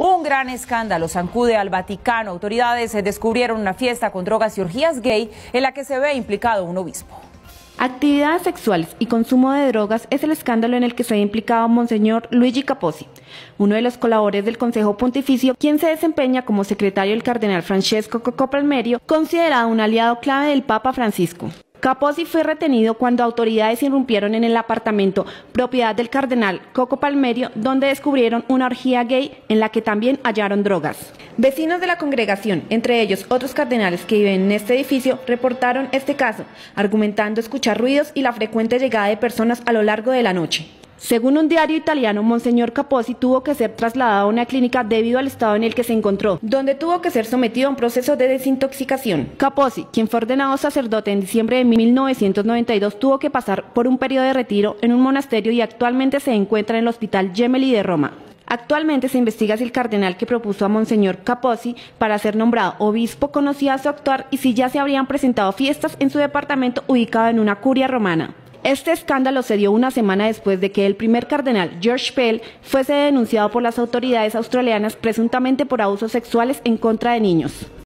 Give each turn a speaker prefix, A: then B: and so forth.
A: Un gran escándalo sacude al Vaticano. Autoridades descubrieron una fiesta con drogas y orgías gay en la que se ve implicado un obispo.
B: Actividades sexuales y consumo de drogas es el escándalo en el que se ha implicado Monseñor Luigi Capozzi, uno de los colaboradores del Consejo Pontificio, quien se desempeña como secretario del cardenal Francesco Coco Palmerio, considerado un aliado clave del Papa Francisco. Capozzi fue retenido cuando autoridades irrumpieron en el apartamento propiedad del cardenal Coco Palmerio, donde descubrieron una orgía gay en la que también hallaron drogas. Vecinos de la congregación, entre ellos otros cardenales que viven en este edificio, reportaron este caso, argumentando escuchar ruidos y la frecuente llegada de personas a lo largo de la noche. Según un diario italiano, Monseñor Capozzi tuvo que ser trasladado a una clínica debido al estado en el que se encontró, donde tuvo que ser sometido a un proceso de desintoxicación. Capozzi, quien fue ordenado sacerdote en diciembre de 1992, tuvo que pasar por un periodo de retiro en un monasterio y actualmente se encuentra en el Hospital Gemelli de Roma. Actualmente se investiga si el cardenal que propuso a Monseñor Capozzi para ser nombrado obispo conocía su actuar y si ya se habrían presentado fiestas en su departamento ubicado en una curia romana. Este escándalo se dio una semana después de que el primer cardenal, George Pell, fuese denunciado por las autoridades australianas presuntamente por abusos sexuales en contra de niños.